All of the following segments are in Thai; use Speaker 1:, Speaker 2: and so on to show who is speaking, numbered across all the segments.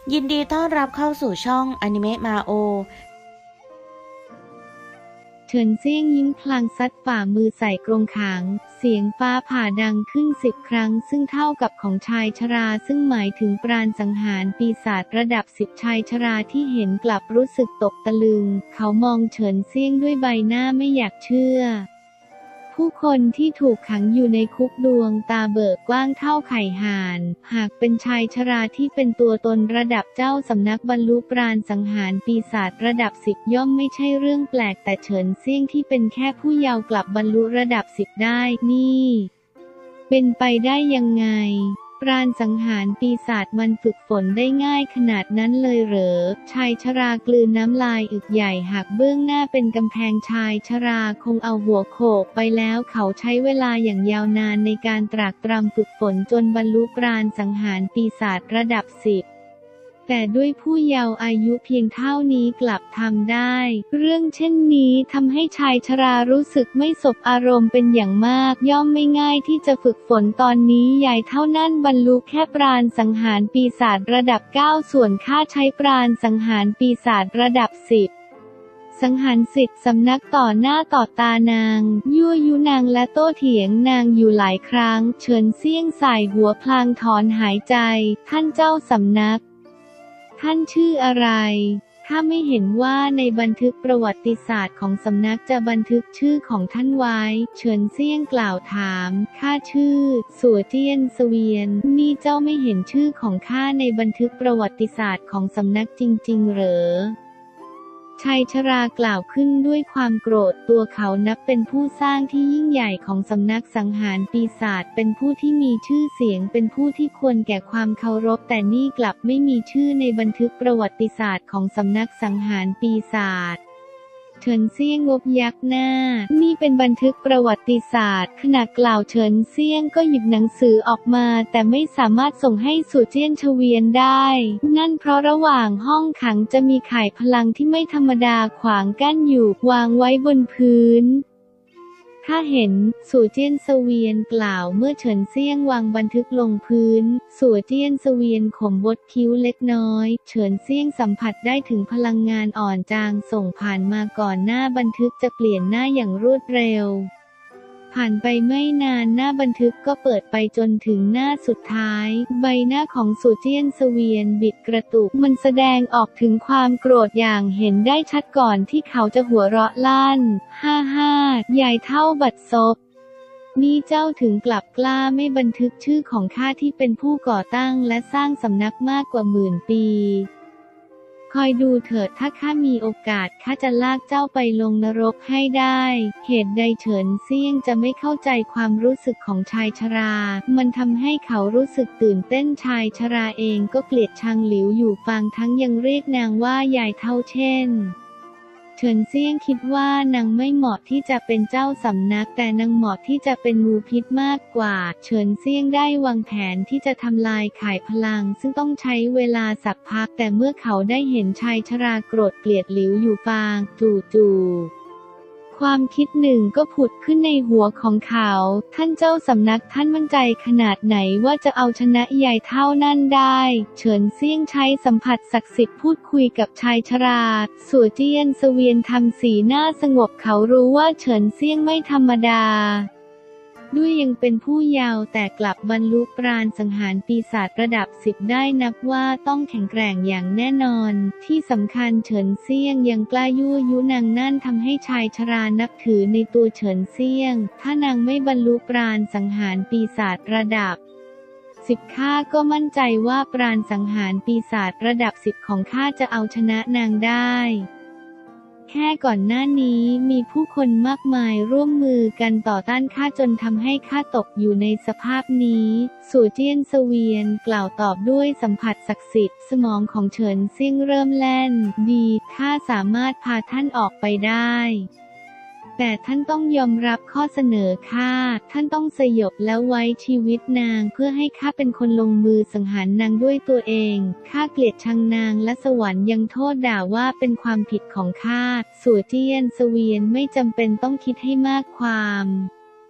Speaker 1: ยินดีต้อนรับเข้าสู่ช่องอนิเมะมาโอ
Speaker 2: เฉินเซี่ยงยิ้มพลางซัดฝ่ามือใส่กรงขังเสียงฟ้าผ่าดังขึ้น10 ครั้งซึ่งเท่ากับของชายชราซึ่งหมายถึงปราณสังหารปีศาจระดับ10ชายชราที่เห็นกลับรู้สึกตกตะลึงเขามองเฉินเซี่ยงด้วยใบหน้าไม่อยากเชื่อผู้คนที่ถูกขังอยู่ในคุกดวงตาเบิกกว้างเท่าไข่ห่านหากเป็นชายชราที่เป็นตัวตนระดับเจ้าสำนักบรรลุปราณสังหารปีศาจระดับ10ย่อมไม่ใช่เรื่องแปลกแต่เฉินเซี่ยงที่เป็นแค่ผู้เยาว์กลับบรรลุระดับ10ได้นี่เป็นไปได้ยังไงปราณสังหารปีศาจมันฝึกฝนได้ง่ายขนาดนั้นเลยเหรอชายชรากลืนน้ำลายอึกใหญ่หากเบื้องหน้าเป็นกำแพงชายชราคงเอาหัวโขกไปแล้วเขาใช้เวลาอย่างยาวนานในการตรากตรำฝึกฝนจนบรรลุปราณสังหารปีศาจระดับ10แต่ด้วยผู้เยาว์อายุเพียงเท่านี้กลับทำได้เรื่องเช่นนี้ทำให้ชายชรารู้สึกไม่สบอารมณ์เป็นอย่างมากย่อมไม่ง่ายที่จะฝึกฝนตอนนี้ใหญ่เท่านั้นบรรลุแค่ปราณสังหารปีศาจระดับ9ส่วนข้าใช้ปราณสังหารปีศาจระดับ10สังหาร10สำนักต่อหน้าต่อตานางยั่วยุนางและโต้เถียงนางอยู่หลายครั้งเฉินเซี่ยงสายหัวพลางถอนหายใจท่านเจ้าสำนักท่านชื่ออะไรข้าไม่เห็นว่าในบันทึกประวัติศาสตร์ของสำนักจะบันทึกชื่อของท่านไว้เฉินเซี่ยงกล่าวถามข้าชื่อสัวเจี้ยนเสวียนนี่เจ้าไม่เห็นชื่อของข้าในบันทึกประวัติศาสตร์ของสำนักจริงๆเหรอชายชรากล่าวขึ้นด้วยความโกรธตัวเขานับเป็นผู้สร้างที่ยิ่งใหญ่ของสำนักสังหารปีศาจเป็นผู้ที่มีชื่อเสียงเป็นผู้ที่ควรแก่ความเคารพแต่นี่กลับไม่มีชื่อในบันทึกประวัติศาสตร์ของสำนักสังหารปีศาจเฉินเซี่ยงงบยักหน้านี่เป็นบันทึกประวัติศาสตร์ขณะกล่าวเฉินเซี่ยงก็หยิบหนังสือออกมาแต่ไม่สามารถส่งให้สู่เจี้ยนเฉวียนได้นั่นเพราะระหว่างห้องขังจะมีข่ายพลังที่ไม่ธรรมดาขวางกั้นอยู่วางไว้บนพื้นข้าเห็นสู่เจี้ยนเสวียนกล่าวเมื่อเฉินเซี่ยงวางบันทึกลงพื้นสู่เจี้ยนเสวียนข่มบดคิ้วเล็กน้อยเฉินเซี่ยงสัมผัสได้ถึงพลังงานอ่อนจางส่งผ่านมาก่อนหน้าบันทึกจะเปลี่ยนหน้าอย่างรวดเร็วผ่านไปไม่นานหน้าบันทึกก็เปิดไปจนถึงหน้าสุดท้ายใบหน้าของสู่เจี้ยนเสวียนบิดกระตุกมันแสดงออกถึงความโกรธอย่างเห็นได้ชัดก่อนที่เขาจะหัวเราะลั่นฮ่าฮ่าใหญ่เท่าบัดซบนี่เจ้าถึงกลับกล้าไม่บันทึกชื่อของข้าที่เป็นผู้ก่อตั้งและสร้างสำนักมากกว่า10,000 ปีคอยดูเถิดถ้าข้ามีโอกาสข้าจะลากเจ้าไปลงนรกให้ได้เหตุใดเฉินเซี่ยงจะไม่เข้าใจความรู้สึกของชายชรามันทำให้เขารู้สึกตื่นเต้นชายชราเองก็เกลียดชังหลิวอยู่ฟางทั้งยังเรียกนางว่ายายเท่าเช่นเฉินเซี่ยงคิดว่านางไม่เหมาะที่จะเป็นเจ้าสำนักแต่นางเหมาะที่จะเป็นงูพิษมากกว่าเฉินเซี่ยงได้วางแผนที่จะทำลายข่ายพลังซึ่งต้องใช้เวลาสักพักแต่เมื่อเขาได้เห็นชายชราโกรธเกลียดหลิวอยู่ฟางจู่ความคิดหนึ่งก็ผุดขึ้นในหัวของเขาท่านเจ้าสำนักท่านมั่นใจขนาดไหนว่าจะเอาชนะใหญ่เท่านั้นได้เฉินเซี่ยงใช้สัมผัสศักดิ์สิทธิ์พูดคุยกับชายชราสัวเจี้ยนเสวียนทำสีหน้าสงบเขารู้ว่าเฉินเซี่ยงไม่ธรรมดาด้วยยังเป็นผู้เยาว์แต่กลับบรรลุปราณสังหารปีศาจระดับ10ได้นับว่าต้องแข็งแกร่งอย่างแน่นอนที่สำคัญเฉินเซี่ยงยังกล้ายั่วยุนางนั่นทำให้ชายชรานับถือในตัวเฉินเซี่ยงถ้านางไม่บรรลุปราณสังหารปีศาจระดับ10ข้าก็มั่นใจว่าปราณสังหารปีศาจระดับ10ของข้าจะเอาชนะนางได้แค่ก่อนหน้านี้มีผู้คนมากมายร่วมมือกันต่อต้านข้าจนทำให้ข้าตกอยู่ในสภาพนี้สู่เจี้ยนเสวียนกล่าวตอบด้วยสัมผัสศักดิ์สิทธิ์สมองของเฉินเซี่ยงเริ่มแล่นดีข้าสามารถพาท่านออกไปได้แต่ท่านต้องยอมรับข้อเสนอข้าท่านต้องสยบแล้วไว้ชีวิตนางเพื่อให้ข้าเป็นคนลงมือสังหารนางด้วยตัวเองข้าเกลียดชังนางและสวรรค์ยังโทษด่าว่าเป็นความผิดของข้าสัวเจี้ยนเสวียนไม่จำเป็นต้องคิดให้มากความ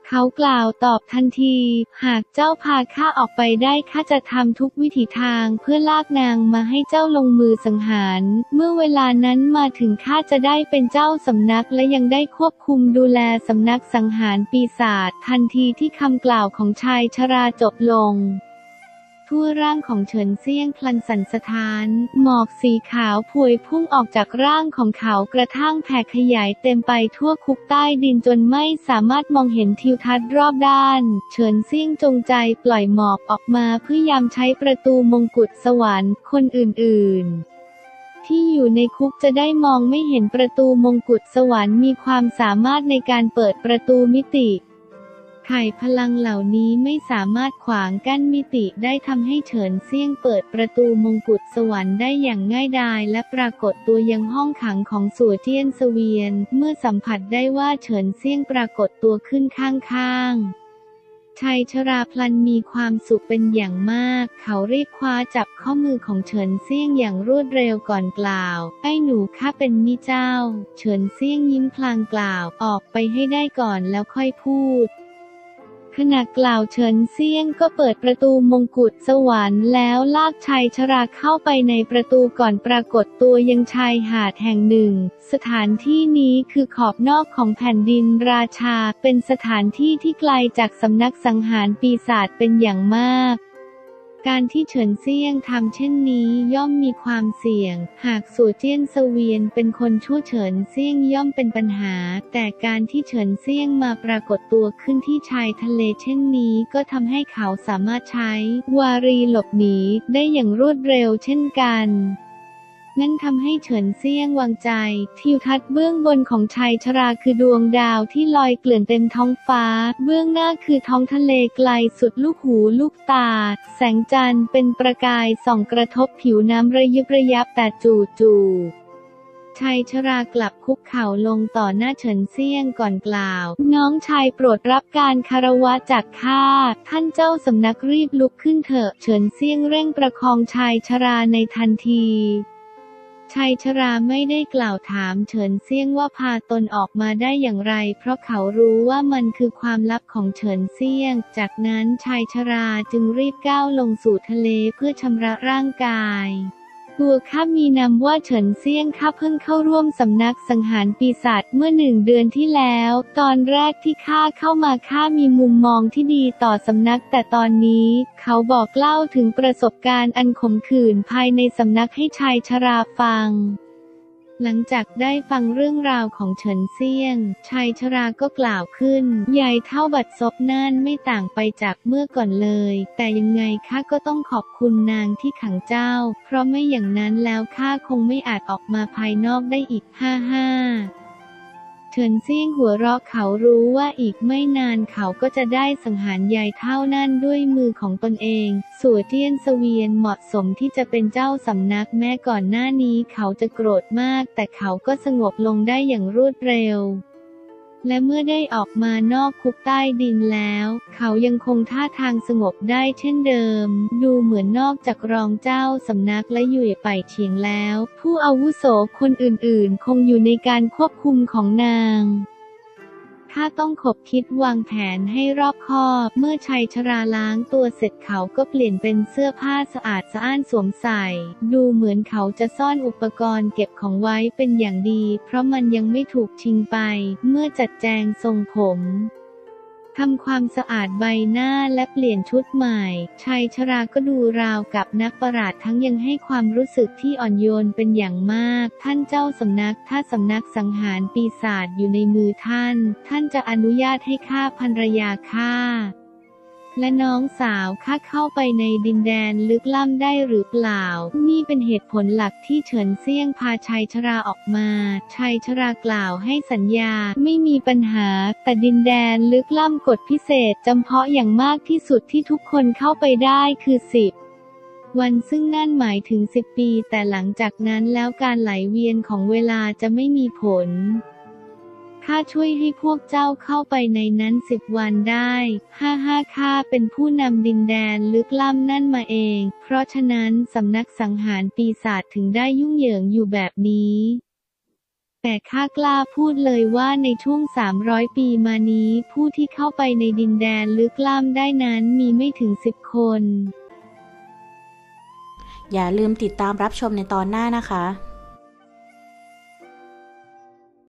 Speaker 2: เขากล่าวตอบทันทีหากเจ้าพาข้าออกไปได้ข้าจะทำทุกวิถีทางเพื่อลากนางมาให้เจ้าลงมือสังหารเมื่อเวลานั้นมาถึงข้าจะได้เป็นเจ้าสำนักและยังได้ควบคุมดูแลสำนักสังหารปีศาจทันทีที่คำกล่าวของชายชราจบลงทั่วร่างของเฉินเซี่ยงพลันสั่นสะท้านหมอกสีขาวพวยพุ่งออกจากร่างของเขากระทั่งแผ่ขยายเต็มไปทั่วคุกใต้ดินจนไม่สามารถมองเห็นทิวทัศน์รอบด้านเฉินเซี่ยงจงใจปล่อยหมอกออกมาเพื่อยามใช้ประตูมงกุฎสวรรค์คนอื่นๆที่อยู่ในคุกจะได้มองไม่เห็นประตูมงกุฎสวรรค์มีความสามารถในการเปิดประตูมิติไข่พลังเหล่านี้ไม่สามารถขวางกั้นมิติได้ทำให้เฉินเซี่ยงเปิดประตูมงกุฎสวรรค์ได้อย่างง่ายดายและปรากฏตัวยังห้องขังของสัวเจี้ยนเสวียนเมื่อสัมผัสได้ว่าเฉินเซี่ยงปรากฏตัวขึ้นข้างๆชายชราพลันมีความสุขเป็นอย่างมากเขารีบคว้าจับข้อมือของเฉินเซี่ยงอย่างรวดเร็วก่อนกล่าวไอ้หนูข้าเป็นมิเจ้าเฉินเซี่ยงยิ้มพลางกล่าวออกไปให้ได้ก่อนแล้วค่อยพูดขณะกล่าวเฉินเซี่ยงก็เปิดประตูมงกุฎสวรรค์แล้วลากชายชราเข้าไปในประตูก่อนปรากฏตัวยังชายหาดแห่งหนึ่งสถานที่นี้คือขอบนอกของแผ่นดินราชาเป็นสถานที่ที่ไกลจากสำนักสังหารปีศาจเป็นอย่างมากการที่เฉินเซี่ยงทำเช่นนี้ย่อมมีความเสี่ยงหากสัวเจี้ยนเสวียนเป็นคนชั่วเฉินเซี่ยงย่อมเป็นปัญหาแต่การที่เฉินเซี่ยงมาปรากฏตัวขึ้นที่ชายทะเลเช่นนี้ก็ทำให้เขาสามารถใช้วารีหลบหนีได้อย่างรวดเร็วเช่นกันนั่นทำให้เฉินเซี่ยงวางใจทิวทัศน์เบื้องบนของชายชราคือดวงดาวที่ลอยเกลื่อนเต็มท้องฟ้าเบื้องหน้าคือท้องทะเลไกลสุดลูกหูลูกตาแสงจันทร์เป็นประกายส่องกระทบผิวน้ำระยิบระยับแต่จู่ๆชายชรากลับคุกเข่าลงต่อหน้าเฉินเซี่ยงก่อนกล่าวน้องชายโปรดรับการคารวะจากข้าท่านเจ้าสำนักรีบลุกขึ้นเถอะเฉินเซี่ยงเร่งประคองชายชราในทันทีชายชราไม่ได้กล่าวถามเฉินเซี่ยงว่าพาตนออกมาได้อย่างไรเพราะเขารู้ว่ามันคือความลับของเฉินเซี่ยงจากนั้นชายชราจึงรีบก้าวลงสู่ทะเลเพื่อชำระร่างกายตัวข้ามีนามว่าเฉินเซี่ยงข้าเพิ่งเข้าร่วมสำนักสังหารปีศาจเมื่อ1 เดือนที่แล้วตอนแรกที่ข้าเข้ามาข้ามีมุมมองที่ดีต่อสำนักแต่ตอนนี้เขาบอกเล่าถึงประสบการณ์อันขมขื่นภายในสำนักให้ชายชราฟังหลังจากได้ฟังเรื่องราวของเฉินเซี่ยงชายชราก็กล่าวขึ้นใหญ่เท่าบัดซบนั่นไม่ต่างไปจากเมื่อก่อนเลยแต่ยังไงข้าก็ต้องขอบคุณนางที่ขังเจ้าเพราะไม่อย่างนั้นแล้วข้าคงไม่อาจออกมาภายนอกได้อีกฮ่าเฉินเซี่ยงหัวเราะเขารู้ว่าอีกไม่นานเขาก็จะได้สังหารยายเท่านั่นด้วยมือของตนเองสัวเจี้ยนเสวียนเหมาะสมที่จะเป็นเจ้าสำนักแม้ก่อนหน้านี้เขาจะโกรธมากแต่เขาก็สงบลงได้อย่างรวดเร็วและเมื่อได้ออกมานอกคุกใต้ดินแล้วเขายังคงท่าทางสงบได้เช่นเดิมดูเหมือนนอกจากรองเจ้าสำนักและหยุ่ยไปเฉียงแล้วผู้อาวุโสคนอื่นๆคงอยู่ในการควบคุมของนางข้าต้องคบคิดวางแผนให้รอบคอบเมื่อชายชราล้างตัวเสร็จเขาก็เปลี่ยนเป็นเสื้อผ้าสะอาดสะอ้านสวมใส่ดูเหมือนเขาจะซ่อนอุปกรณ์เก็บของไว้เป็นอย่างดีเพราะมันยังไม่ถูกชิงไปเมื่อจัดแจงทรงผมทำความสะอาดใบหน้าและเปลี่ยนชุดใหม่ชายชราก็ดูราวกับนักปราชญ์ทั้งยังให้ความรู้สึกที่อ่อนโยนเป็นอย่างมากท่านเจ้าสำนักถ้าสำนักสังหารปีศาจอยู่ในมือท่านจะอนุญาตให้ข้าภรรยาข้าและน้องสาวข้าเข้าไปในดินแดนลึกล้ำได้หรือเปล่านี่เป็นเหตุผลหลักที่เฉินเซี่ยงพาชายชราออกมาชายชรากล่าวให้สัญญาไม่มีปัญหาแต่ดินแดนลึกล้ำกฎพิเศษจำเพาะอย่างมากที่สุดที่ทุกคนเข้าไปได้คือ10 วันซึ่งนั่นหมายถึง10 ปีแต่หลังจากนั้นแล้วการไหลเวียนของเวลาจะไม่มีผลข้าช่วยให้พวกเจ้าเข้าไปในนั้น10 วันได้ข้าเป็นผู้นำดินแดนลึกล้ำนั่นมาเองเพราะฉะนั้นสำนักสังหารปีศาจถึงได้ยุ่งเหยิงอยู่แบบนี้แต่ข้ากล้าพูดเลยว่าในช่วง300 ปีมานี้ผู้ที่เข้าไปในดินแดนลึกล้ำได้นั้นมีไม่ถึง10 คน
Speaker 1: อย่าลืมติดตามรับชมในตอนหน้านะคะ